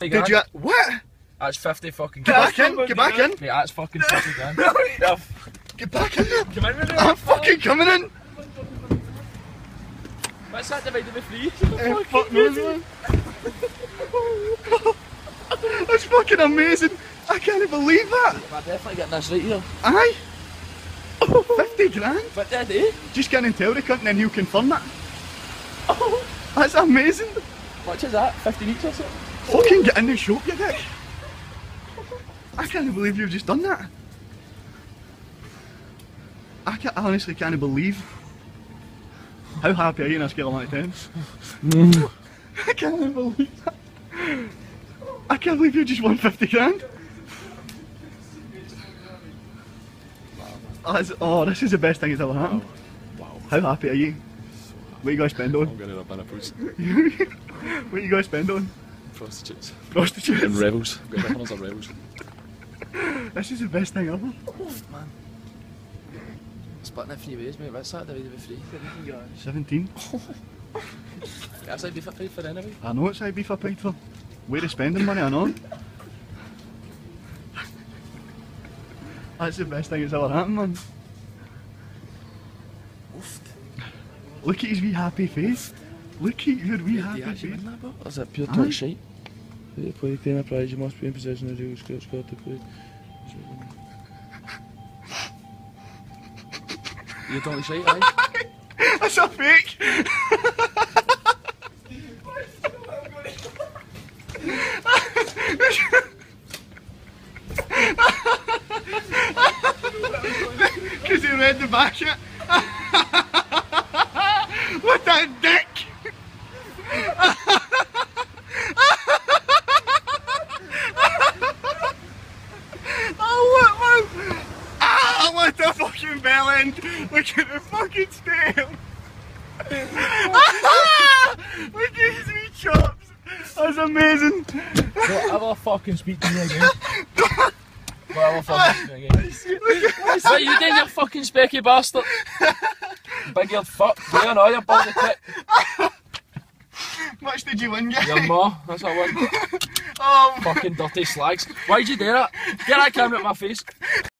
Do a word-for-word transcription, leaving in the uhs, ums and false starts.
fifty grand. Did you? What? That's fifty fucking Get grand. back in. Get back in. Mate, that's fucking fifty grand. Yeah. Get back in there. Come in with I'm fucking coming in. What's that divided by three? Eh, fuck knows, man. That's fucking amazing. I can't believe that. I'm definitely getting this right here. Aye. fifty grand. But did eh? Just get and tell the cunt and then he'll confirm that. That's amazing. What is that? fifteen each or something? Fucking get in the shop, you dick. I can't believe you've just done that. I, can't, I honestly can't believe. How happy are you on a scale of one to ten? I can't believe that. I can't believe you just won fifty grand. Oh, this, oh, this is the best thing that's ever happened. Wow. How happy are you? What are you going to spend on? I'm going to rub in a boots. What are you going to spend on? Prostitutes. Prostitutes? And rebels. I've got different ones of rebels. This is the best thing ever. Oof, man. Splitting it three ways, mate. What's that divided by three? seventeen. That's like beef at paid for anyway. I know it's how beef I paid for. Way to spending money, I know. That's the best thing that's ever happened, man. Oofed. Look at his wee happy face. Look at your wee Did you happy actually face. win that, bro? Or is it pure Aye. talk shite? To play game of prize, you must be in possession of the real skill squad to play. You're talking shite, aye? That's a fake! Because he read the back it. What a dick! Oh, what, man? Ah, what a fucking bell end! Look at the fucking scale! Look at his wee chops! That's amazing! Don't ever fucking speak to me again. Don't ever fucking speak to me again. What are you doing, you fucking specky bastard? Big eared fuck. Yeah, no, you baldy tit. Much did you win, guys? Your ma, that's what I won. Oh, Fucking dirty slags. Why'd you do that? Get that camera at my face.